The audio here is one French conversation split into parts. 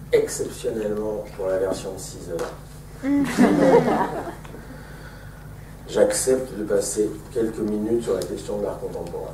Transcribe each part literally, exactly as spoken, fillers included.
exceptionnellement pour la version de six heures. J'accepte de passer quelques minutes sur la question de l'art contemporain.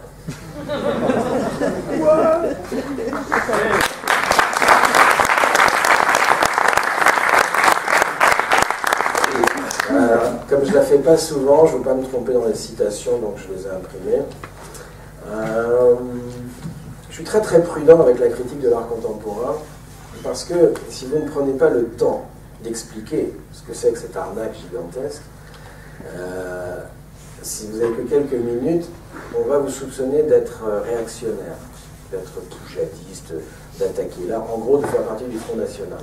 euh, comme je ne la fais pas souvent, je ne veux pas me tromper dans les citations, donc je les ai imprimées. Euh, je suis très très prudent avec la critique de l'art contemporain, parce que si vous ne prenez pas le temps d'expliquer ce que c'est que cette arnaque gigantesque, euh, si vous n'avez que quelques minutes, on va vous soupçonner d'être réactionnaire, d'être poujadiste, d'attaquer là, en gros de faire partie du Front National.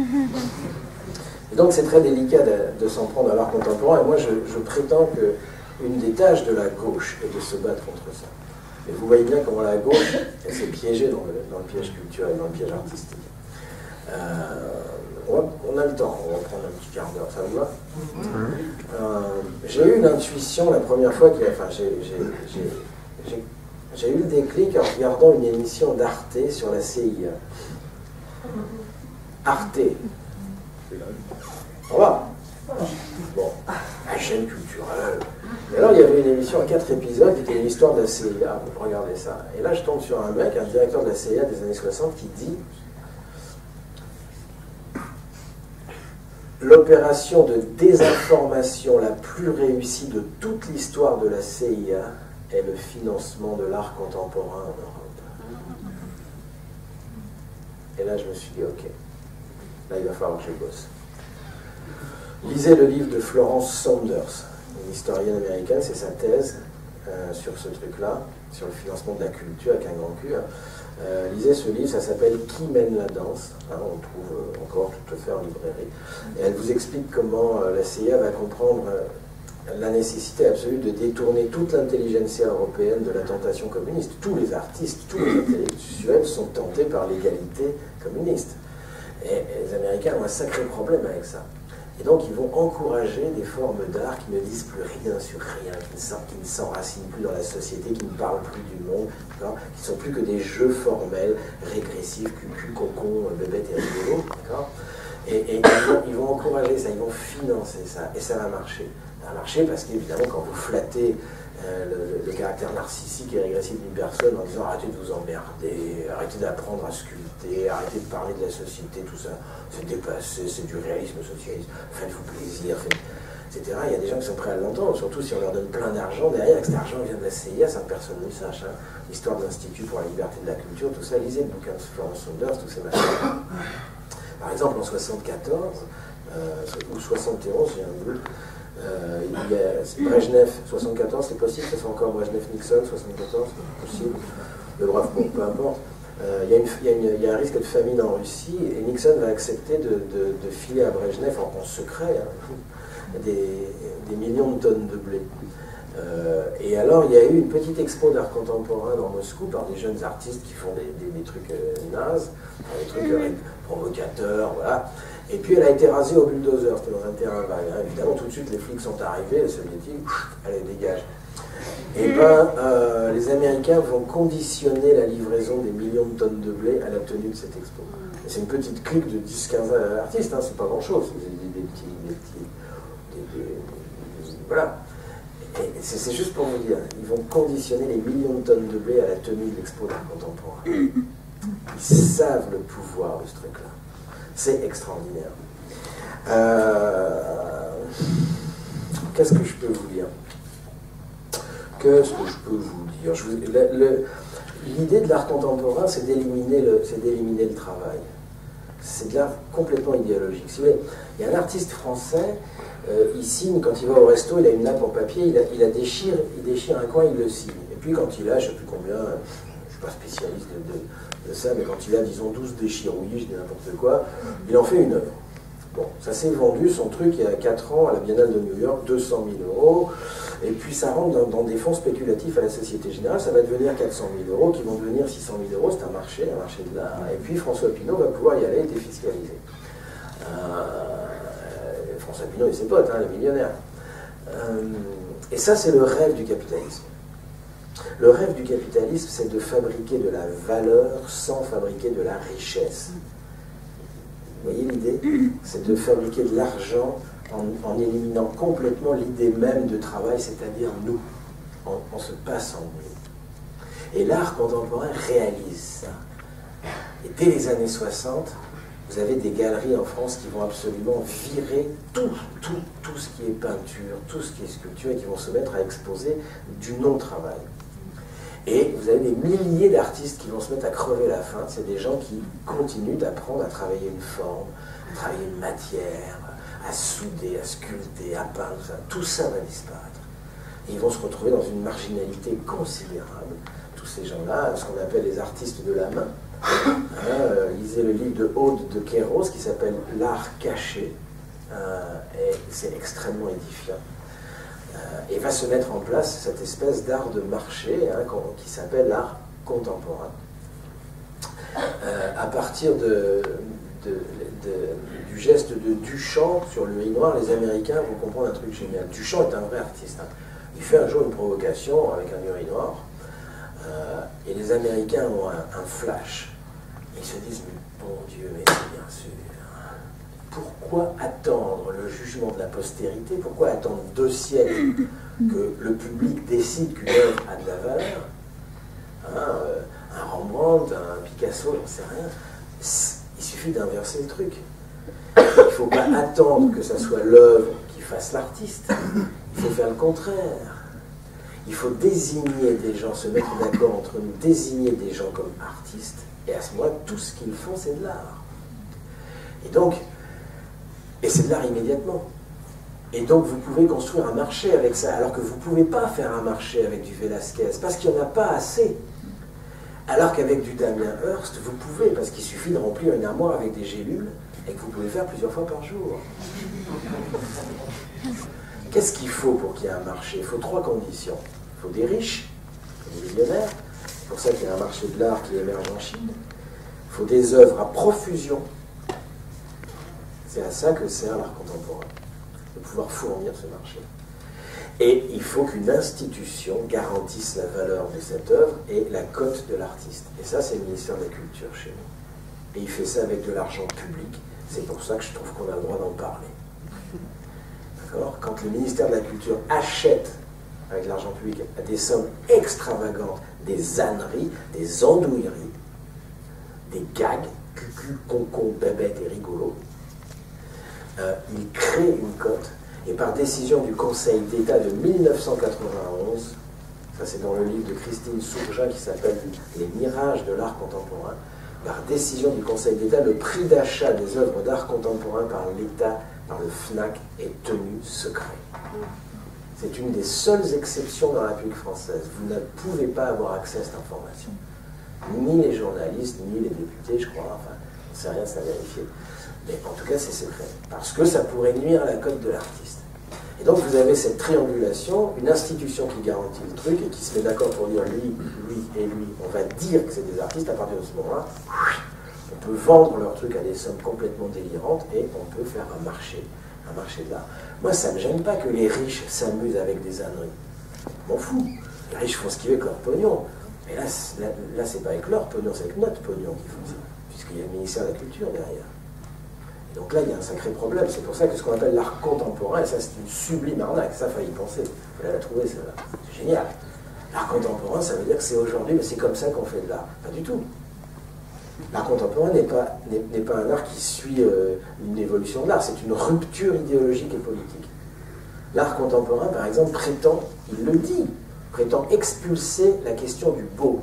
Et donc c'est très délicat de, de s'en prendre à l'art contemporain, et moi je, je prétends qu'une des tâches de la gauche est de se battre contre ça. Et vous voyez bien comment la gauche, elle s'est piégée dans le, dans le piège culturel, dans le piège artistique. Euh, on, va, on a le temps, on va prendre un petit quart d'heure, ça vous va? euh, J'ai eu l'intuition la première fois, qu'il, enfin j'ai eu le déclic en regardant une émission d'Arte sur la C I A. Arte. Ça va? Bon, la chaîne culturelle. Et alors il y avait une émission à quatre épisodes qui était une histoire de la C I A, regardez ça. Et là je tombe sur un mec, un directeur de la C I A des années soixante qui dit: l'opération de désinformation la plus réussie de toute l'histoire de la C I A est le financement de l'art contemporain en Europe. Et là je me suis dit ok, là il va falloir que je bosse. Lisez le livre de Florence Saunders, une historienne américaine, c'est sa thèse euh, sur ce truc-là, sur le financement de la culture avec un grand cul. Euh, lisez ce livre, ça s'appelle Qui mène la danse, hein, on trouve euh, encore tout à fait en librairie. Et elle vous explique comment euh, la C I A va comprendre euh, la nécessité absolue de détourner toute l'intelligentsia européenne de la tentation communiste. Tous les artistes, tous les intellectuels sont tentés par l'égalité communiste. Et, et les Américains ont un sacré problème avec ça. Et donc ils vont encourager des formes d'art qui ne disent plus rien sur rien, qui ne s'enracinent plus dans la société, qui ne parlent plus du monde, qui ne sont plus que des jeux formels, régressifs, cucu, cocon, bébête et rigolo. Et, et ils, vont, ils vont encourager ça, ils vont financer ça, et ça va marcher. Ça va marcher parce qu'évidemment quand vous flattez euh, le, le caractère narcissique et régressif d'une personne en disant arrêtez de vous emmerder, arrêtez d'apprendre à sculpter, arrêtez de parler de la société, tout ça, c'est dépassé, c'est du réalisme socialiste, faites-vous plaisir, faites... et cetera. Il y a des gens qui sont prêts à l'entendre, surtout si on leur donne plein d'argent derrière, que cet argent vient de la C I A sans que personne ne le sache. Hein. L'histoire de l'Institut pour la liberté de la culture, tout ça, lisez le bouquin de Florence Saunders, tous ces machins. Par exemple, en soixante-quatorze, euh, ou soixante et onze, j'ai un doute, Euh, il y a Brejnev, soixante-quatorze, c'est possible, ça soit encore Brejnev-Nixon, soixante-quatorze, c'est possible, mais bref, bon, peu importe. Euh, il, y a une, il, y a une, il y a un risque de famine en Russie, et Nixon va accepter de, de, de filer à Brejnev, en, en secret, hein, des, des millions de tonnes de blé. Euh, et alors, il y a eu une petite expo d'art contemporain dans Moscou par des jeunes artistes qui font des, des, des trucs euh, nazes, des trucs euh, provocateurs, voilà. Et puis elle a été rasée au bulldozer, c'était dans un terrain vague. Hein. Évidemment, tout de suite, les flics sont arrivés, les soviétiques, allez, dégage. Et bien, euh, les Américains vont conditionner la livraison des millions de tonnes de blé à la tenue de cette expo. C'est une petite clique de dix quinze artistes, hein, c'est pas grand-chose, c'est des, des petits... Des petits des, des, des, voilà. Et c'est juste pour vous dire, ils vont conditionner les millions de tonnes de blé à la tenue de l'expo d'art contemporain. Ils savent le pouvoir de ce truc-là. C'est extraordinaire. Euh, Qu'est-ce que je peux vous dire Qu'est-ce que je peux vous dire L'idée de l'art contemporain, c'est d'éliminer le, d'éliminer le travail. C'est de l'art complètement idéologique. Si vous voulez, il y a un artiste français, euh, il signe, quand il va au resto, il a une nappe en papier, il, a, il, a déchire, il déchire un coin, il le signe. Et puis quand il a, je ne sais plus combien, je ne suis pas spécialiste de... de de ça, mais quand il a, disons, douze déchirouillis, je dis n'importe quoi, il en fait une œuvre. Bon, ça s'est vendu, son truc, il y a quatre ans, à la Biennale de New York, deux cent mille euros, et puis ça rentre dans, dans des fonds spéculatifs à la Société Générale, ça va devenir quatre cent mille euros, qui vont devenir six cent mille euros, c'est un marché, un marché de l'art, et puis François Pinault va pouvoir y aller et défiscaliser. Euh, François Pinault et ses potes, hein, les millionnaires. Euh, et ça, c'est le rêve du capitalisme. Le rêve du capitalisme, c'est de fabriquer de la valeur sans fabriquer de la richesse. Vous voyez l'idée? C'est de fabriquer de l'argent en, en éliminant complètement l'idée même de travail, c'est-à-dire nous. On, on se passe en nous. Et l'art contemporain réalise ça. Et dès les années soixante, vous avez des galeries en France qui vont absolument virer tout, tout, tout ce qui est peinture, tout ce qui est sculpture, et qui vont se mettre à exposer du non-travail. Et vous avez des milliers d'artistes qui vont se mettre à crever la faim. C'est des gens qui continuent d'apprendre à travailler une forme, à travailler une matière, à souder, à sculpter, à peindre. Tout ça va disparaître. Et ils vont se retrouver dans une marginalité considérable. Tous ces gens-là, ce qu'on appelle les artistes de la main. Hein, euh, lisez le livre de Aude de Kéros qui s'appelle L'art caché. Euh, et c'est extrêmement édifiant. Euh, et va se mettre en place cette espèce d'art de marché hein, qui s'appelle l'art contemporain. Euh, à partir de, de, de, du geste de Duchamp sur le Nuit Noire, les Américains vont comprendre un truc génial. Duchamp est un vrai artiste. Hein. Il fait un jour une provocation avec un Nuit Noir, euh, et les Américains ont un, un flash. Ils se disent, mais bon Dieu, mais c'est bien sûr. Pourquoi attendre le jugement de la postérité? Pourquoi attendre deux siècles que le public décide qu'une œuvre a de la valeur? Hein, euh, un Rembrandt, un Picasso, j'en sais rien. Il suffit d'inverser le truc. Il ne faut pas attendre que ça soit l'œuvre qui fasse l'artiste. Il faut faire le contraire. Il faut désigner des gens, se mettre d'accord entre nous, désigner des gens comme artistes. Et à ce moment-là, tout ce qu'ils font, c'est de l'art. Et donc, Et c'est de l'art immédiatement. Et donc vous pouvez construire un marché avec ça, alors que vous ne pouvez pas faire un marché avec du Velázquez, parce qu'il n'y en a pas assez. Alors qu'avec du Damien Hirst, vous pouvez, parce qu'il suffit de remplir une armoire avec des gélules, et que vous pouvez faire plusieurs fois par jour. Qu'est-ce qu'il faut pour qu'il y ait un marché? Il faut trois conditions. Il faut des riches, des millionnaires, c'est pour ça qu'il y a un marché de l'art qui émerge en Chine. Il faut des œuvres à profusion. C'est à ça que sert l'art contemporain, de pouvoir fournir ce marché. Et il faut qu'une institution garantisse la valeur de cette œuvre et la cote de l'artiste. Et ça, c'est le ministère de la Culture chez nous. Et il fait ça avec de l'argent public. C'est pour ça que je trouve qu'on a le droit d'en parler. D'accord? Quand le ministère de la Culture achète, avec l'argent public, à des sommes extravagantes, des âneries, des andouilleries, des gags, cucu, concon, bébête et rigolo, Euh, il crée une cote, et par décision du Conseil d'État de mille neuf cent quatre-vingt-onze, ça c'est dans le livre de Christine Sourgin qui s'appelle « Les mirages de l'art contemporain », par décision du Conseil d'État, le prix d'achat des œuvres d'art contemporain par l'État, par le FNAC, est tenu secret. C'est une des seules exceptions dans la République française. Vous ne pouvez pas avoir accès à cette information. Ni les journalistes, ni les députés, je crois, enfin, on ne sait rien, c'est à vérifier. Mais en tout cas, c'est secret, parce que ça pourrait nuire à la cote de l'artiste. Et donc, vous avez cette triangulation, une institution qui garantit le truc et qui se met d'accord pour dire lui, lui et lui. On va dire que c'est des artistes. À partir de ce moment-là, on peut vendre leur truc à des sommes complètement délirantes et on peut faire un marché, un marché de l'art. Moi, ça ne me gêne pas que les riches s'amusent avec des âneries. Je m'en fous. Les riches font ce qu'ils veulent avec leur pognon. Mais là, là, là c'est pas avec leur pognon, c'est avec notre pognon qu'ils font ça, puisqu'il y a le ministère de la Culture derrière. Donc là, il y a un sacré problème. C'est pour ça que ce qu'on appelle l'art contemporain, et ça c'est une sublime arnaque, ça, il fallait y penser. Il fallait la trouver, celle-là. C'est génial. L'art contemporain, ça veut dire que c'est aujourd'hui, mais c'est comme ça qu'on fait de l'art. Pas du tout. L'art contemporain n'est pas, n'est pas un art qui suit euh, une évolution de l'art, c'est une rupture idéologique et politique. L'art contemporain, par exemple, prétend, il le dit, prétend expulser la question du beau.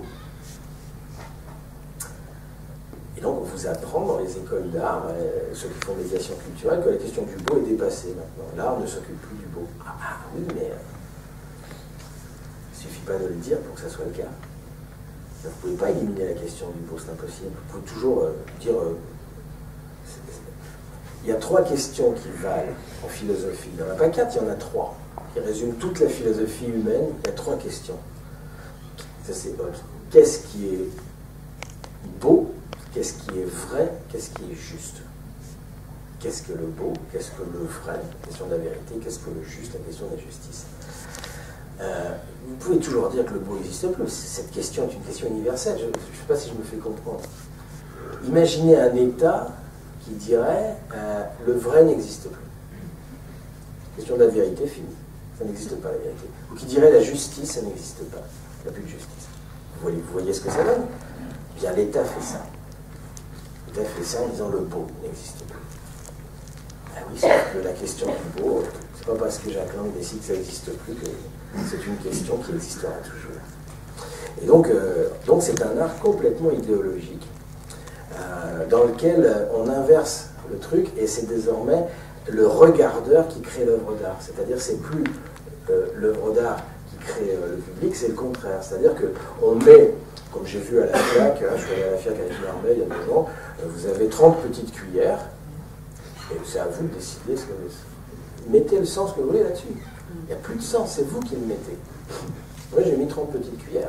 Et donc, on vous apprend dans les écoles d'art, euh, ceux qui font médiation culturelle, que la question du beau est dépassée maintenant. L'art ne s'occupe plus du beau. Ah, ah oui, mais euh, il ne suffit pas de le dire pour que ça soit le cas. Vous ne pouvez pas éliminer la question du beau, c'est impossible. Vous pouvez toujours euh, dire... Euh, c'est, c'est... Il y a trois questions qui valent en philosophie. Il n'y en a pas quatre, il y en a trois. Qui résument toute la philosophie humaine. Il y a trois questions. Ça, c'est qu'est-ce qui est beau? Qu'est-ce qui est vrai? Qu'est-ce qui est juste? Qu'est-ce que le beau? Qu'est-ce que le vrai? La question de la vérité. Qu'est-ce que le juste? La question de la justice. Euh, vous pouvez toujours dire que le beau n'existe plus. Cette question est une question universelle. Je ne sais pas si je me fais comprendre. Imaginez un État qui dirait euh, le vrai n'existe plus. Question de la vérité, fini. Ça n'existe pas la vérité. Ou qui dirait la justice, ça n'existe pas. Il n'y a plus de justice. Vous voyez, vous voyez ce que ça donne? Bien, l'État fait ça. L'État fait ça en disant le beau n'existe plus. Ah oui, sauf que la question du beau, c'est pas parce que Jacques Lang décide que ça n'existe plus que c'est une question qui existera toujours. Et donc, euh, donc c'est un art complètement idéologique euh, dans lequel on inverse le truc et c'est désormais le regardeur qui crée l'œuvre d'art. C'est-à-dire c'est plus euh, l'œuvre d'art qui crée euh, le public, c'est le contraire. C'est-à-dire qu'on met, comme j'ai vu à la FIAC, hein, je suis allé à la FIAC avec Mermet il y a deux ans, euh, vous avez trente petites cuillères et c'est à vous de décider ce que vous... Mettez le sens que vous voulez là-dessus. Il n'y a plus de sens, c'est vous qui le mettez. Moi j'ai mis trente petites cuillères.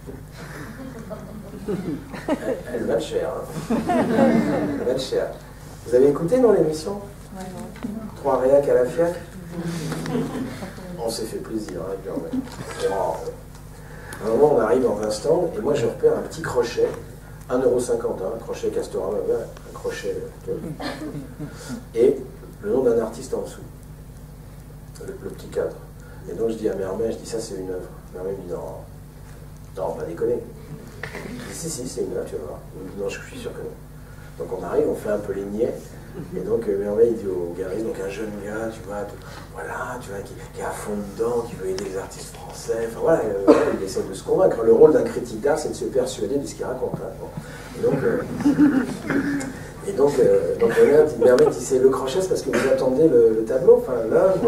Elle, elle valent cher. Hein. Elle valent cher. Vous avez écouté dans l'émission ouais, Trois réacs à la FIAC. On s'est fait plaisir. Hein, et à un moment, on arrive dans un stand et moi je repère un petit crochet, un euro cinquante, hein, un crochet Castorama, un crochet. Et le nom d'un artiste en dessous. Le, le petit cadre. Et donc je dis à Mermet, je dis ça c'est une œuvre. Mermet me dit non. Non, pas déconner. Je dis, si, si, c'est une œuvre, tu vas voir. Non, je suis sûr que non. Donc on arrive, on fait un peu les niais. Et donc Mermet, il dit au gariste, donc un jeune gars, tu vois, tout, voilà, tu vois, qui, qui est à fond dedans, qui veut aider les artistes français. Enfin voilà, euh, il essaie de se convaincre. Le rôle d'un critique d'art, c'est de se persuader de ce qu'il raconte. Hein. Bon. Et donc, euh, et donc, euh, donc Mermet dit, c'est le crochet, c'est parce que vous attendez le, le tableau, enfin l'œuvre.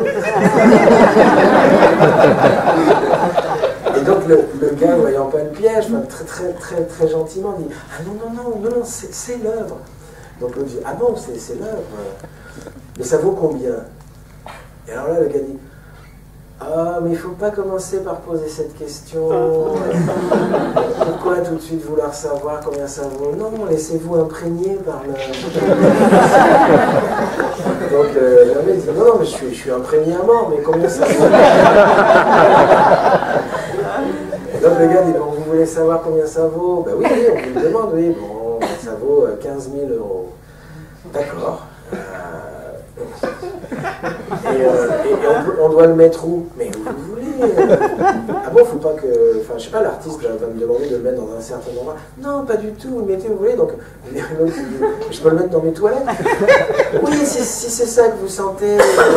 Et donc le, le gars, voyant pas le piège, enfin, très, très, très, très gentiment, dit « Ah non, non, non, non, non c'est l'œuvre ». Donc l'autre dit « Ah bon, c'est l'œuvre. Mais ça vaut combien ?» Et alors là, le gars dit « Ah, mais il ne faut pas commencer par poser cette question. Pourquoi tout de suite vouloir savoir combien ça vaut? Non, laissez-vous imprégner par le... » Donc euh, le mec dit « Non, non, mais je suis, je suis imprégné à mort, mais combien ça vaut ?» Donc le gars dit, bon, vous voulez savoir combien ça vaut? Ben oui, oui, on vous le demande, oui. Bon, ça vaut quinze mille euros. D'accord. Euh... Et, euh, et, et on, peut, on doit le mettre où? Mais où vous voulez. Ah bon, faut pas que... Enfin, je sais pas, l'artiste va me demander de le mettre dans un certain endroit. Non, pas du tout, vous le mettez où vous voulez. Donc, je peux le mettre dans mes toilettes? Oui, si, si c'est ça que vous sentez.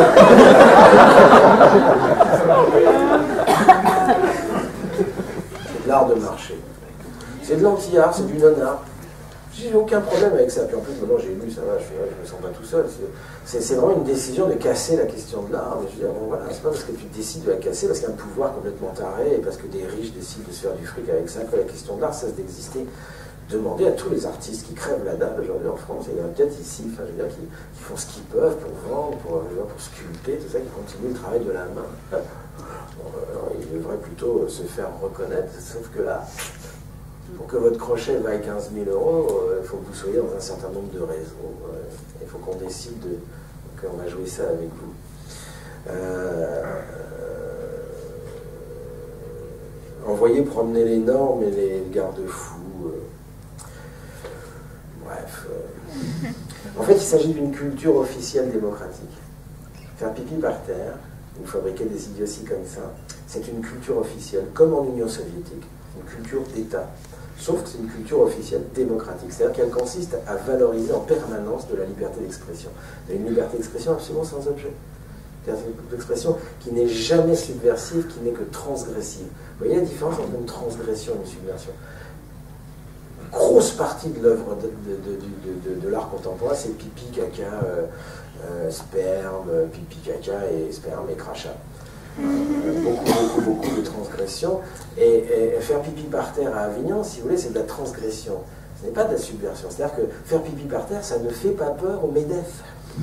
L'art de marché. C'est de l'anti-art, c'est du non-art. J'ai aucun problème avec ça. Puis en plus, maintenant j'ai lu, ça va, je ne me sens pas tout seul. C'est vraiment une décision de casser la question de l'art. Mais je veux dire, bon voilà, c'est pas parce que tu décides de la casser, parce qu'il y a un pouvoir complètement taré, et parce que des riches décident de se faire du fric avec ça, que la question de l'art cesse d'exister. Demandez à tous les artistes qui crèvent la dalle aujourd'hui en France, et il y en a peut-être ici, enfin, je veux dire, qui, qui font ce qu'ils peuvent pour vendre, pour, pour sculpter, tout ça, qui continuent le travail de la main. Bon, alors, il devrait plutôt se faire reconnaître, sauf que là, pour que votre crochet vaille quinze mille euros, il euh, faut que vous soyez dans un certain nombre de réseaux. Euh, il faut qu'on décide de, qu'on va jouer ça avec vous. Euh, euh, envoyer promener les normes et les garde-fous. Euh, bref. Euh. En fait, il s'agit d'une culture officielle démocratique. Faire pipi par terre, ou fabriquer des idioties comme ça, c'est une culture officielle, comme en Union soviétique, une culture d'État. Sauf que c'est une culture officielle démocratique, c'est-à-dire qu'elle consiste à valoriser en permanence de la liberté d'expression. Une liberté d'expression absolument sans objet. C'est-à-dire une expression qui n'est jamais subversive, qui n'est que transgressive. Vous voyez la différence entre une transgression et une subversion? Une grosse partie de l'œuvre de, de, de, de, de, de l'art contemporain, c'est pipi, caca, euh, euh, sperme, pipi, caca et sperme et crachat. Euh, beaucoup, beaucoup, beaucoup de transgressions. Et, et faire pipi par terre à Avignon, si vous voulez, c'est de la transgression. Ce n'est pas de la subversion. C'est-à-dire que faire pipi par terre, ça ne fait pas peur au MEDEF.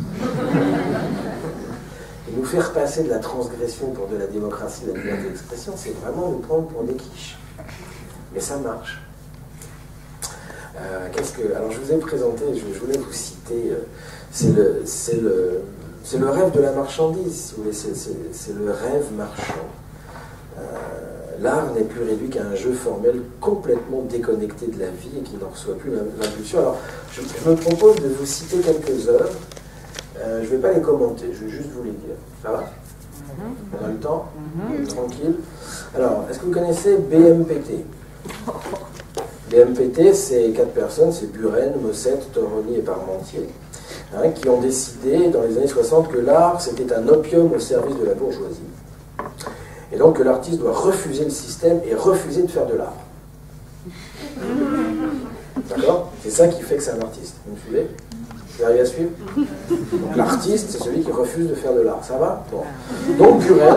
Et nous faire passer de la transgression pour de la démocratie, de la liberté d'expression, c'est vraiment nous prendre pour des quiches. Mais ça marche. Euh, qu'est-ce que... Alors je vous ai présenté, je, je voulais vous citer, euh, c'est le... c'est le C'est le rêve de la marchandise, si vous voulez, c'est le rêve marchand. Euh, l'art n'est plus réduit qu'à un jeu formel complètement déconnecté de la vie et qui n'en reçoit plus l'impulsion. Alors, je, je me propose de vous citer quelques œuvres. Euh, je ne vais pas les commenter, je vais juste vous les dire. Ça va? On a le temps? Mm-hmm. Tranquille. Alors, est-ce que vous connaissez B M P T? B M P T, c'est quatre personnes, c'est Buren, Mossette, Toroni et Parmentier, hein, qui ont décidé dans les années soixante que l'art, c'était un opium au service de la bourgeoisie. Et donc que l'artiste doit refuser le système et refuser de faire de l'art. D'accord? C'est ça qui fait que c'est un artiste. Vous me suivez? Vous arrivez à suivre? Donc l'artiste, c'est celui qui refuse de faire de l'art. Ça va? Bon. Donc Buren...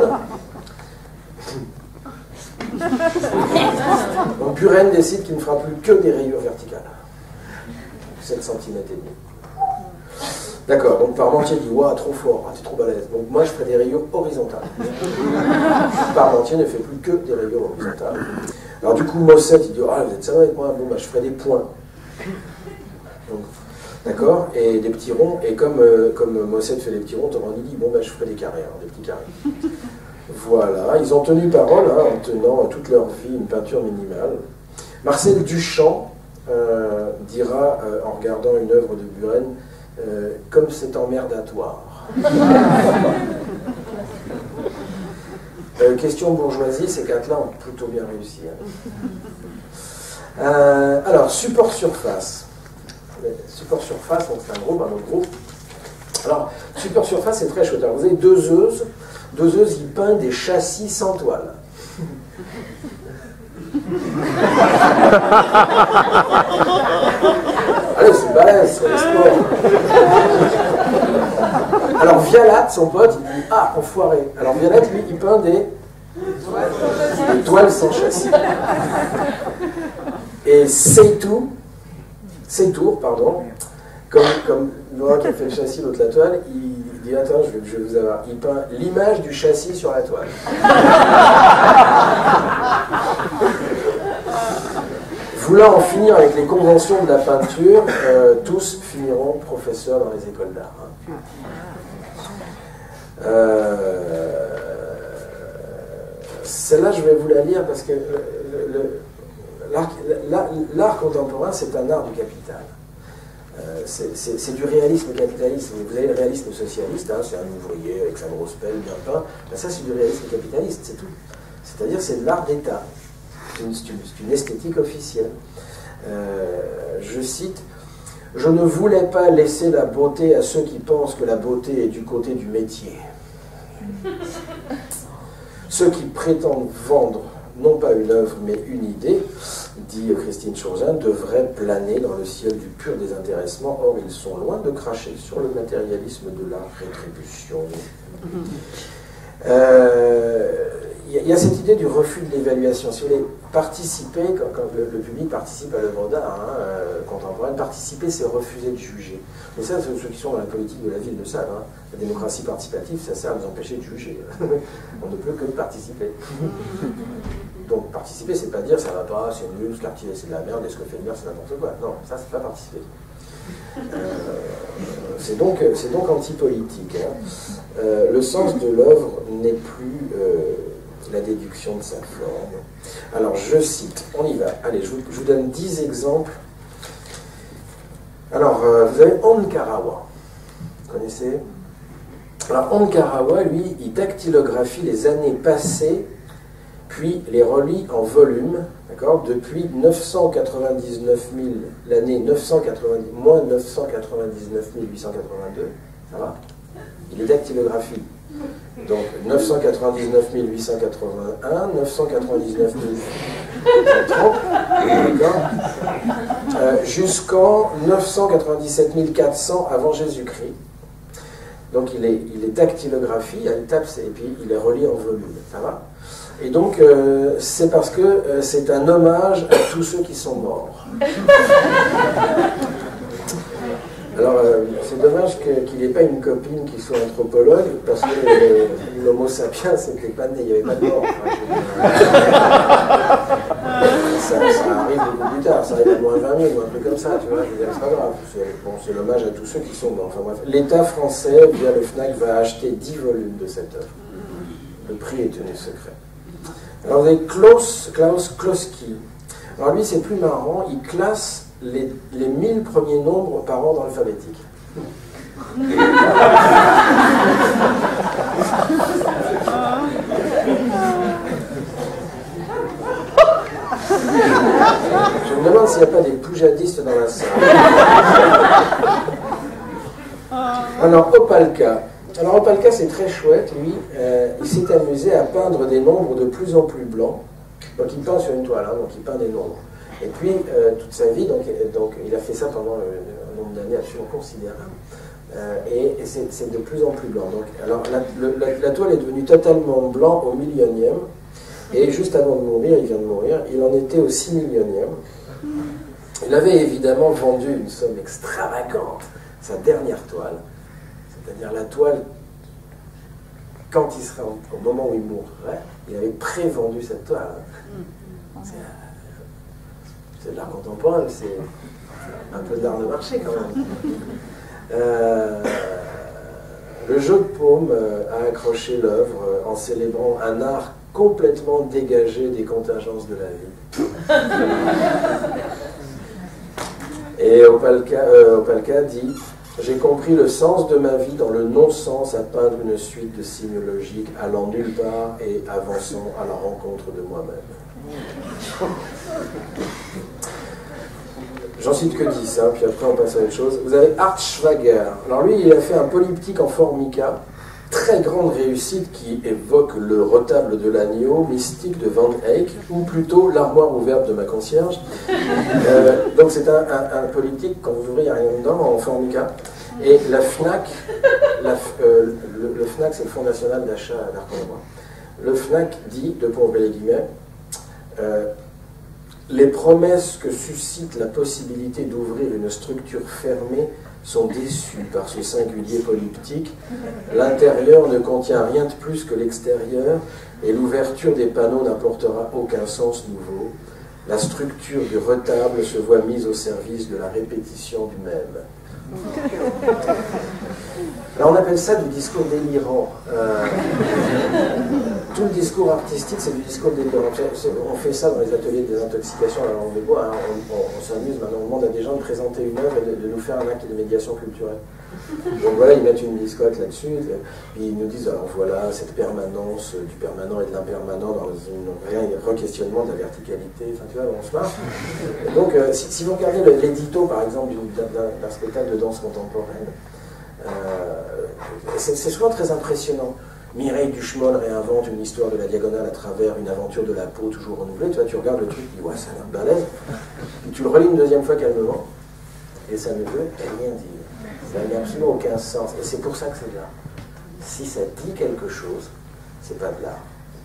Donc Buren décide qu'il ne fera plus que des rayures verticales. sept centimètres et demi. D'accord, donc Parmentier dit « Waouh, trop fort, ah, t'es trop balèze. » Donc moi, je ferai des rayures horizontales. Parmentier ne fait plus que des rayures horizontales. Alors du coup, Mossette, il dit « Ah, vous êtes sérieux avec moi? Bon, bah, je ferai des points. » D'accord? Et des petits ronds. Et comme, euh, comme Mossette fait des petits ronds, Toroni dit « Bon, bah, je ferai des carrés, hein, des petits carrés. » Voilà, ils ont tenu parole hein, en tenant toute leur vie une peinture minimale. Marcel Duchamp euh, dira, euh, en regardant une œuvre de Buren, euh, comme c'est emmerdatoire. euh, question bourgeoisie, ces quatre-là ont plutôt bien réussi. Hein. Euh, alors, support surface. Support surface, donc c'est un groupe, un autre groupe. Alors, support surface, c'est très chouette. Alors, vous avez deux œufs. Deuseuse, il peint des châssis sans toile. Allez, c'est balèze, c'est le sport. Alors Vialat, son pote, il dit « Ah, enfoiré !» Alors Vialat, lui, il peint des, des toiles sans châssis. Et Seytour, Seytour, pardon, comme, comme l'un qui a fait le châssis, l'autre la toile, il Il dit, attends, je vais, je vais vous avoir. Il peint l'image du châssis sur la toile. Voulant en finir avec les conventions de la peinture, euh, tous finiront professeurs dans les écoles d'art. Hein. Euh, Celle-là, je vais vous la lire parce que l'art contemporain, c'est un art du capital. Euh, c'est du réalisme capitaliste. Vous avez le réalisme socialiste, hein, c'est un ouvrier avec sa grosse pelle bien peint. Ben ça, c'est du réalisme capitaliste, c'est tout. C'est-à-dire, c'est de l'art d'État. C'est une, une, une esthétique officielle. Euh, je cite « Je ne voulais pas laisser la beauté à ceux qui pensent que la beauté est du côté du métier. Ceux qui prétendent vendre non pas une œuvre, mais une idée, dit Christine Chaurzin, devraient planer dans le ciel du pur désintéressement. Or, ils sont loin de cracher sur le matérialisme de la rétribution. Euh, il y a cette idée du refus de l'évaluation. Si vous voulez participer, quand, quand le, le public participe à l'œuvre d'art hein, euh, contemporaine, participer, c'est refuser de juger. Mais ça, ceux qui sont dans la politique de la ville le savent. Hein. La démocratie participative, ça sert à vous empêcher de juger. On ne peut que participer. Donc participer, c'est pas dire ça va pas, c'est nul, ce quartier c'est de la merde, et ce que fait le maire c'est n'importe quoi. Non, ça c'est pas participer. Euh, c'est donc, donc anti-politique. Hein. Euh, le sens de l'œuvre n'est plus euh, la déduction de sa forme. Alors je cite, on y va. Allez, je vous, je vous donne dix exemples. Alors, euh, vous avez Ankarawa. Vous connaissez? Alors Ankarawa, lui, il dactylographie les années passées, puis les relie en volume, d'accord, depuis neuf cent quatre-vingt-dix-neuf mille, l'année neuf cent quatre-vingt-dix, moins neuf cent quatre-vingt-dix-neuf mille huit cent quatre-vingt-deux, ça va? Il est dactylographie. Donc neuf cent quatre-vingt-dix-neuf mille huit cent quatre-vingt-un, neuf cent quatre-vingt-dix-neuf mille huit cent trente, d'accord, euh, jusqu'en neuf cent quatre-vingt-dix-sept mille quatre cents avant Jésus-Christ. Donc il est, il est dactylographie, il tape et puis il est relié en volume, ça va? Et donc euh, c'est parce que euh, c'est un hommage à tous ceux qui sont morts. Alors, euh, c'est dommage qu'il n'ait pas une copine qui soit anthropologue, parce que euh, l'homo sapiens, c'était pas né, il n'y avait pas de mort. Enfin, ça, ça arrive beaucoup plus tard, ça arrive à moins vingt mille ou un truc comme ça, tu vois, c'est pas grave. C'est bon, l'hommage à tous ceux qui sont morts. Enfin bref, l'État français, via le FNAC, va acheter dix volumes de cette œuvre. Le prix est tenu secret. Alors vous avez Klaus, Klaus Kloski. Alors lui, c'est plus marrant, il classe les, les mille premiers nombres par ordre alphabétique. Je me demande s'il n'y a pas des poujadistes dans la salle. Alors, Opalka. Alors, Opalka, c'est très chouette, lui. Euh, il s'est amusé à peindre des nombres de plus en plus blancs. Donc, il peint sur une toile, hein, donc il peint des nombres. Et puis, euh, toute sa vie, donc, donc, il a fait ça pendant un nombre d'années absolument considérable. Euh, et et c'est de plus en plus blanc. Donc, alors, la, le, la, la toile est devenue totalement blanc au millionième. Et juste avant de mourir, il vient de mourir, il en était au six millionième. Il avait évidemment vendu une somme extravagante, sa dernière toile, c'est-à-dire la toile, quand il serait au moment où il mourrait, il avait pré-vendu cette toile. C'est de l'art contemporain, c'est un peu de l'art de marché quand même. Euh, le jeu de paume a accroché l'œuvre en célébrant un art complètement dégagé des contingences de la vie. Et Opalka, euh, Opalka dit « J'ai compris le sens de ma vie dans le non-sens à peindre une suite de signes logiques allant nulle part et avançant à la rencontre de moi-même. » J'en cite que dix, hein, puis après on passe à autre chose. Vous avez Art Schwager. Alors lui, il a fait un polyptyque en formica, très grande réussite qui évoque le retable de l'agneau mystique de Van Eyck, ou plutôt l'armoire ouverte de ma concierge. Euh, donc c'est un, un, un polyptyque, quand vous ouvrez, il n'y a rien dedans, en formica. Et la FNAC, la, euh, le, le FNAC c'est le Fonds National d'Achat d'Art Contemporain. Le FNAC dit, de pour les guillemets, euh, les promesses que suscite la possibilité d'ouvrir une structure fermée sont déçues par ce singulier polyptyque. L'intérieur ne contient rien de plus que l'extérieur et l'ouverture des panneaux n'apportera aucun sens nouveau. La structure du retable se voit mise au service de la répétition du même. Là, on appelle ça du discours délirant. Euh, tout le discours artistique, c'est du discours délirant. On fait ça dans les ateliers de désintoxication à la langue de bois. Hein. On, on, on s'amuse, maintenant on demande à des gens de présenter une œuvre et de, de nous faire un acte de médiation culturelle. Donc voilà, ils mettent une discote là-dessus, puis ils nous disent, alors voilà, cette permanence du permanent et de l'impermanent dans un re-questionnement de la verticalité, enfin tu vois, on se marre. Et donc, euh, si, si vous regardez l'édito, par exemple, d'un spectacle de danse contemporaine, euh, c'est souvent très impressionnant. Mireille Duchemol réinvente une histoire de la diagonale à travers une aventure de la peau toujours renouvelée. Tu vois, tu regardes le truc, tu dis, ouais, ça a l'air balèze. Puis tu le relis une deuxième fois calmement, et ça ne veut rien dire. Ça n'a absolument aucun sens. Et c'est pour ça que c'est de l'art. Si ça dit quelque chose, c'est pas de l'art.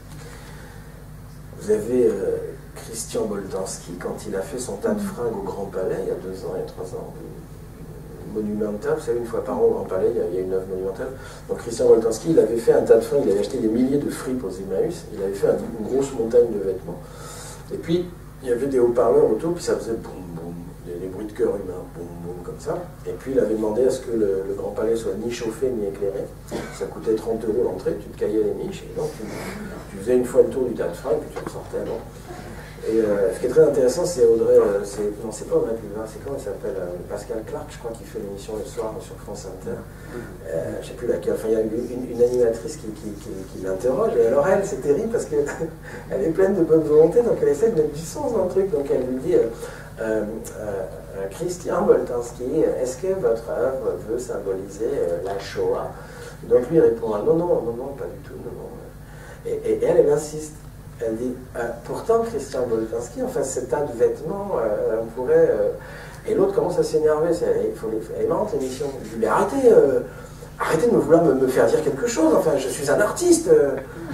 Vous avez euh, Christian Boltanski, quand il a fait son tas de fringues au Grand Palais, il y a deux ans, il y a trois ans, monumental, vous savez, une fois par an au Grand Palais, il y a une œuvre monumentale. Donc Christian Boltanski, il avait fait un tas de fringues, il avait acheté des milliers de fripes aux Emmaüs, il avait fait une grosse montagne de vêtements. Et puis, il y avait des haut-parleurs autour, puis ça faisait boum, boum, des, des bruits de cœur humain, boum, boum, comme ça. Et puis, il avait demandé à ce que le, le Grand Palais soit ni chauffé ni éclairé. Ça coûtait trente euros l'entrée, tu te caillais les miches, et donc tu, tu faisais une fois le tour du tas de fringues, puis tu ressortais avant. Et euh, ce qui est très intéressant, c'est Audrey, euh, non, c'est pas Audrey Pulvar, c'est comment elle s'appelle, euh, Pascal Clark, je crois, qui fait l'émission le soir sur France Inter. Euh, je sais plus laquelle, enfin, il y a une, une animatrice qui, qui, qui, qui l'interroge, et alors elle, c'est terrible parce qu'elle est pleine de bonne volonté, donc elle essaie de mettre du sens dans le truc, donc elle lui dit, euh, euh, euh, Christian Boltanski, est-ce que votre œuvre veut symboliser euh, la Shoah? Donc lui répond, ah, non, non, non, non, pas du tout, non, non. Et, et elle, elle insiste. Elle dit, euh, pourtant, Christian Boltanski, enfin, cet tas de vêtements, euh, on pourrait... Euh... Et l'autre commence à s'énerver. Elle est marrante, l'émission. Il dit, mais arrêtez, euh, arrêtez de me vouloir me, me faire dire quelque chose. Enfin, je suis un artiste. Euh...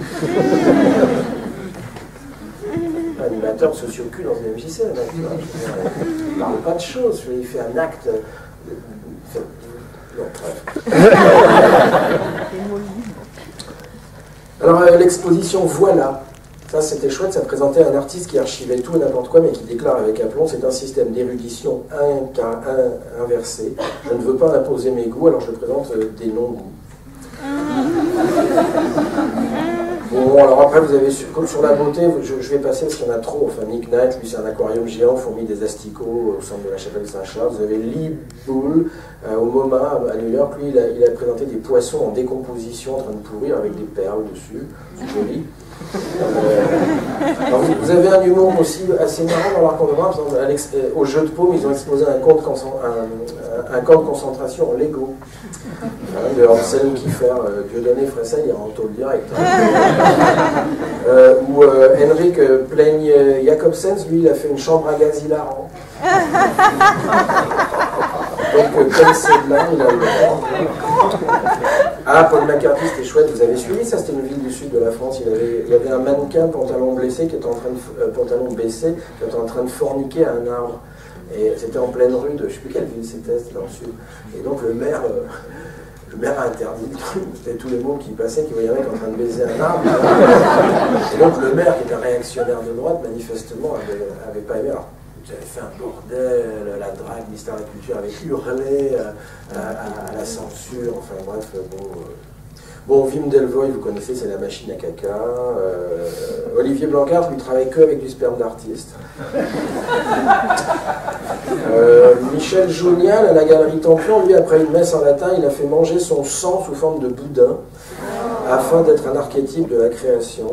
Animateur de socio-cul dans une M J C, le mec, tu vois. Il ne parle pas de choses. Il fait un acte... De... Non, bref. Alors, euh, l'exposition Voilà. Ça, c'était chouette, ça présentait un artiste qui archivait tout et n'importe quoi, mais qui déclare avec aplomb, c'est un système d'érudition un, un, inversé. Je ne veux pas imposer mes goûts, alors je présente euh, des non-goûts. Bon, alors après, vous avez, comme sur la beauté, je, je vais passer parce qu'il y en a trop. Enfin, Nick Knight, lui, c'est un aquarium géant, fourmi des asticots au centre de la chapelle Saint-Charles. Vous avez Lee Bull euh, au MoMA à New York. Lui, il a, il a présenté des poissons en décomposition en train de pourrir avec des perles dessus. C'est joli. Euh, alors vous, vous avez un humour aussi assez marrant dans l'art contemporain. Au jeu de paume, ils ont exposé un camp de, un, un, un camp de concentration en Lego. Hein, de Anselm Kiefer, euh, Dieudonné Fressel, il rentre au direct. Hein. euh, ou euh, Henrik Plaigne Jacobsens, lui, il a fait une chambre à gaz hilarant. Donc, euh, comme c'est de là, il a eu le Ah, Paul McCartney, c'était chouette, vous avez suivi ça, c'était une ville du sud de la France, il, avait, il y avait un mannequin pantalon blessé qui était en train de, euh, pantalon baissé, qui était en train de forniquer à un arbre. Et c'était en pleine rue de, je ne sais plus quelle ville c'était, c'était dans le sud. Et donc le maire, euh, le maire a interdit le truc, c'était tous les mômes qui passaient, qui voyaient un mec en train de baiser un arbre. Et donc le maire, qui était un réactionnaire de droite, manifestement, avait, avait pas aimé. Alors, vous avez fait un bordel, la drague, l'histoire de la culture avait hurlé à, à, à la censure, enfin bref, bon... Euh, Bon, Wim Delvoye, vous connaissez, c'est la machine à caca. Euh, Olivier Blancard, lui, travaille que avec du sperme d'artiste. Euh, Michel Jounial, à la Galerie Tempion, lui, après une messe en latin, il a fait manger son sang sous forme de boudin, afin d'être un archétype de la création.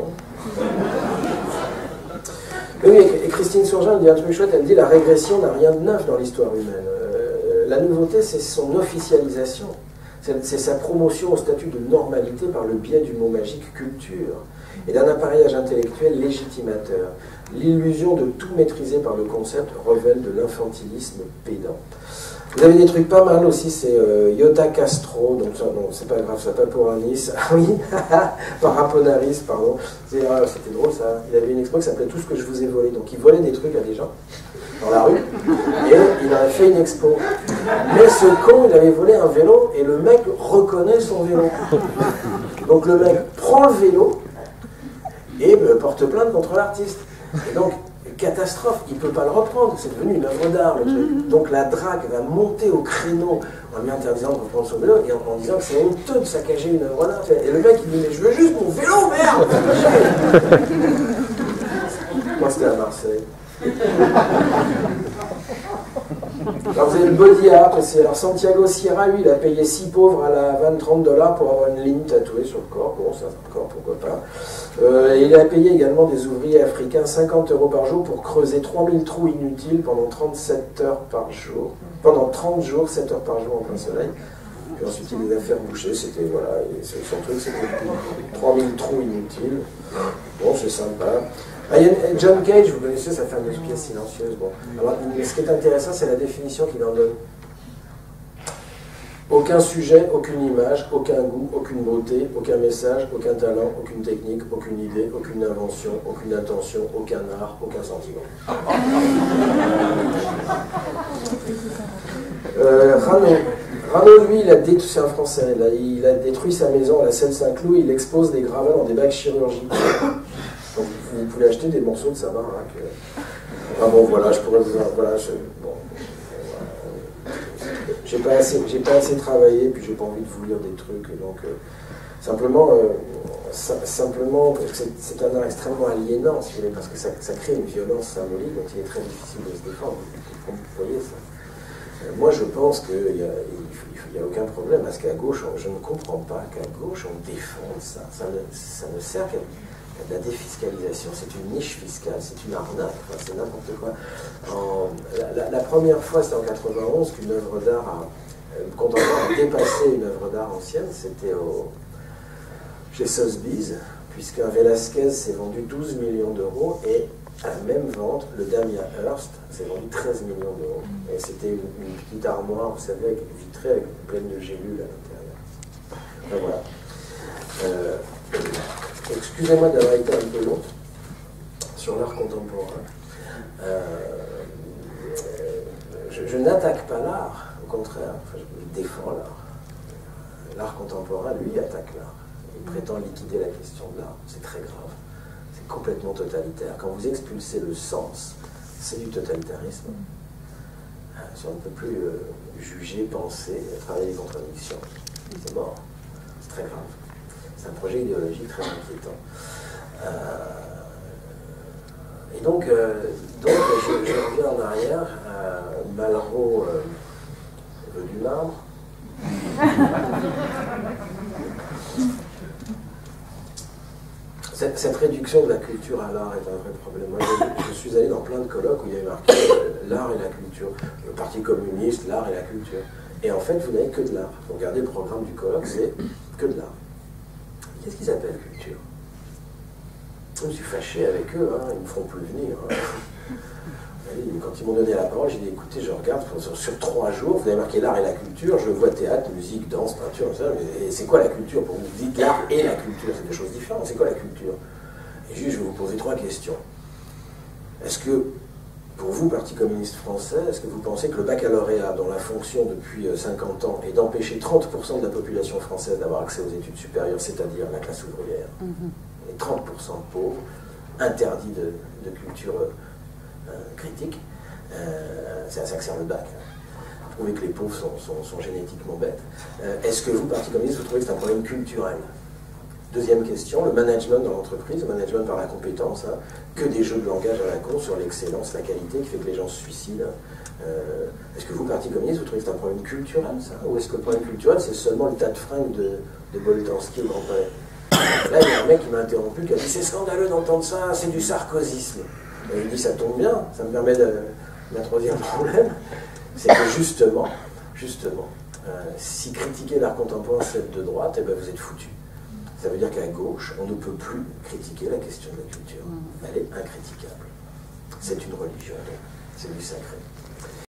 Et oui, et Christine Surgeon dit un truc chouette, elle dit la régression n'a rien de neuf dans l'histoire humaine. Euh, la nouveauté, c'est son officialisation. C'est sa promotion au statut de normalité par le biais du mot magique culture et d'un appareillage intellectuel légitimateur. L'illusion de tout maîtriser par le concept révèle de l'infantilisme pédant. Vous avez des trucs pas mal aussi, c'est euh, Iota Castro, donc ça, non, c'est pas grave, ça Paporanis, ah oui, Paraponaris, pardon, c'était ah, drôle ça, il avait une expo qui s'appelait Tout ce que je vous ai volé, donc il volait des trucs à des gens dans la rue, et il avait fait une expo. Mais ce con, il avait volé un vélo, et le mec reconnaît son vélo. Donc le mec prend le vélo, et me porte plainte contre l'artiste. Et donc, catastrophe, il ne peut pas le reprendre, c'est devenu une œuvre d'art le truc. Donc la drague va monter au créneau en lui interdisant de reprendre son vélo et en, en disant que c'est honteux de saccager une œuvre d'art. Et le mec il dit mais je veux juste mon vélo, merde. Moi c'était à Marseille. Alors vous avez le body art aussi. Alors Santiago Sierra, lui, il a payé six pauvres à la vanne trente dollars pour avoir une ligne tatouée sur le corps. Bon, ça encore, pourquoi pas. Euh, il a payé également des ouvriers africains cinquante euros par jour pour creuser trois mille trous inutiles pendant trente-sept heures par jour. Pendant trente jours, sept heures par jour en plein soleil. Puis ensuite, il les a fait reboucher. C'était, voilà, et son truc, c'était trois mille trous inutiles. Bon, c'est sympa. Ah, il y a John Cage, vous connaissez sa fameuse pièce silencieuse. Bon. Alors, ce qui est intéressant, c'est la définition qu'il en donne. Aucun sujet, aucune image, aucun goût, aucune beauté, aucun message, aucun talent, aucune technique, aucune idée, aucune invention, aucune intention, aucun art, aucun sentiment. euh, Rano. Rano, lui, il a détruit, c'est un Français, là, il a détruit sa maison à la Seine-Saint-Cloud, il expose des gravats dans des bacs chirurgicaux. Donc, vous pouvez acheter des morceaux de sa main. Hein, que... Ah bon, voilà, je pourrais vous... Voilà, je... Bon, j'ai pas assez, j'ai pas assez travaillé, puis j'ai pas envie de vous lire des trucs, donc... Euh, simplement, euh, simplement c'est un art extrêmement aliénant, si vous voulez, parce que ça, ça crée une violence symbolique, donc il est très difficile de se défendre. Vous voyez ça. Euh, moi, je pense qu'il n'y a, a aucun problème, parce qu'à gauche, on, je ne comprends pas qu'à gauche, on défende ça. Ça ne, ça ne sert qu'à... La défiscalisation, c'est une niche fiscale, c'est une arnaque, enfin, c'est n'importe quoi. En, la, la première fois, c'était en quatre-vingt-onze qu'une œuvre d'art a, euh, contemporaine a dépassé une œuvre d'art ancienne, c'était chez Sotheby's, puisqu'un Velázquez s'est vendu douze millions d'euros et à la même vente, le Damien Hirst s'est vendu treize millions d'euros. Et c'était une, une petite armoire, vous savez, avec, vitrée, avec pleine de gélules à l'intérieur. Enfin, voilà. Euh, Excusez-moi d'avoir été un peu long sur l'art contemporain. Euh, je je n'attaque pas l'art, au contraire, enfin, je défends l'art. L'art contemporain, lui, attaque l'art. Il prétend liquider la question de l'art. C'est très grave. C'est complètement totalitaire. Quand vous expulsez le sens, c'est du totalitarisme. Si on ne peut plus euh, juger, penser, travailler les contradictions, c'est mort. C'est très grave. C'est un projet idéologique très inquiétant. Euh, et donc, euh, donc je, je reviens en arrière. Euh, Malraux euh, veut du marbre. Cette, cette réduction de la culture à l'art est un vrai problème. Moi, je, je suis allé dans plein de colloques où il y avait marqué euh, l'art et la culture. Le Parti communiste, l'art et la culture. Et en fait, vous n'avez que de l'art. Vous regardez le programme du colloque, c'est que de l'art. Qu'est-ce qu'ils appellent culture? Je me suis fâché avec eux, hein, ils ne me feront plus venir. Hein. Quand ils m'ont donné la parole, j'ai dit écoutez, je regarde, sur, sur trois jours, vous avez marqué l'art et la culture, je vois théâtre, musique, danse, peinture, ça, mais c'est quoi la culture? Pour vous, vous dites l'art et la culture, c'est des choses différentes, c'est quoi la culture? Et juste, je vais vous poser trois questions. Est-ce que, pour vous, Parti communiste français, est-ce que vous pensez que le baccalauréat, dont la fonction depuis cinquante ans est d'empêcher trente pour cent de la population française d'avoir accès aux études supérieures, c'est-à-dire la classe ouvrière, mm-hmm. et trente pour cent de pauvres, interdits de, de culture euh, critique, euh, c'est à ça que sert le bac. Vous trouvez que les pauvres sont, sont, sont génétiquement bêtes. Euh, Est-ce que vous, Parti communiste, vous trouvez que c'est un problème culturel? Deuxième question, le management dans l'entreprise, le management par la compétence, hein, que des jeux de langage à la con sur l'excellence, la qualité, qui fait que les gens se suicident. Euh, est-ce que vous, Parti communiste, vous trouvez que c'est un problème culturel, ça? Ou est-ce que le problème culturel, c'est seulement le tas de fringues de, de Boltanski au Grand Palais? Là, il y a un mec qui m'a interrompu, qui a dit c'est scandaleux d'entendre ça, c'est du sarkozysme. Et il dit ça tombe bien, ça me permet de... d'un troisième problème, c'est que justement, justement, euh, si critiquer l'art contemporain c'est de droite, eh ben vous êtes foutus. Ça veut dire qu'à gauche, on ne peut plus critiquer la question de la culture. Elle est incritiquable. C'est une religion, c'est du sacré.